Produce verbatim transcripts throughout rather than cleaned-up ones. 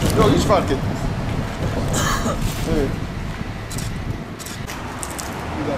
Yok, hiç fark etmez. Evet. Bir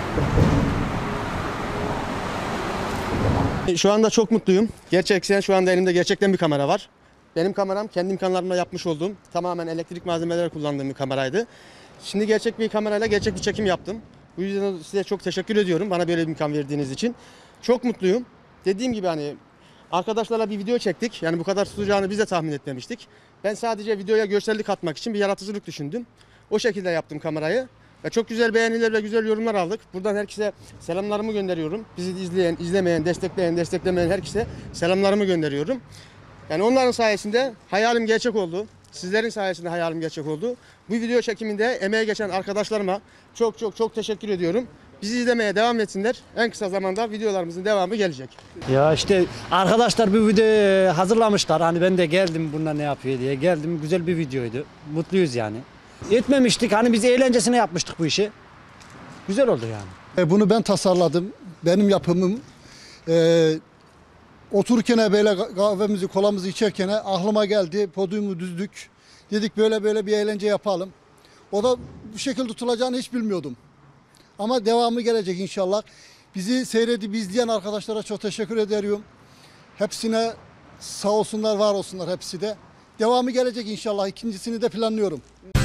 dakika. Şu anda çok mutluyum. Gerçekten şu anda elimde gerçekten bir kamera var. Benim kameram kendi imkanlarımla yapmış olduğum tamamen elektrik malzemeleri kullandığım bir kameraydı. Şimdi gerçek bir kamerayla gerçek bir çekim yaptım. Bu yüzden size çok teşekkür ediyorum bana böyle bir imkan verdiğiniz için. Çok mutluyum. Dediğim gibi hani arkadaşlarla bir video çektik. Yani bu kadar tutacağını biz de tahmin etmemiştik. Ben sadece videoya görsellik katmak için bir yaratıcılık düşündüm. O şekilde yaptım kamerayı. Ve çok güzel beğeniler ve güzel yorumlar aldık. Buradan herkese selamlarımı gönderiyorum. Bizi izleyen, izlemeyen, destekleyen, desteklemeyen herkese selamlarımı gönderiyorum. Yani onların sayesinde hayalim gerçek oldu. Sizlerin sayesinde hayalim gerçek oldu. Bu video çekiminde emeğe geçen arkadaşlarıma çok çok çok teşekkür ediyorum. Bizi izlemeye devam etsinler. En kısa zamanda videolarımızın devamı gelecek. Ya işte arkadaşlar bir video hazırlamışlar. Hani ben de geldim bunlar ne yapıyor diye. Geldim, güzel bir videoydu. Mutluyuz yani. Etmemiştik. Hani biz eğlencesine yapmıştık bu işi. Güzel oldu yani. Bunu ben tasarladım. Benim yapımım. Ee, otururken böyle kahvemizi, kolamızı içerken aklıma geldi. Podyumu düzdük. Dedik böyle böyle bir eğlence yapalım. O da bu şekilde tutulacağını hiç bilmiyordum. Ama devamı gelecek inşallah. Bizi seyredip izleyen arkadaşlara çok teşekkür ediyorum. Hepsine sağ olsunlar, var olsunlar hepsi de. Devamı gelecek inşallah. İkincisini de planlıyorum.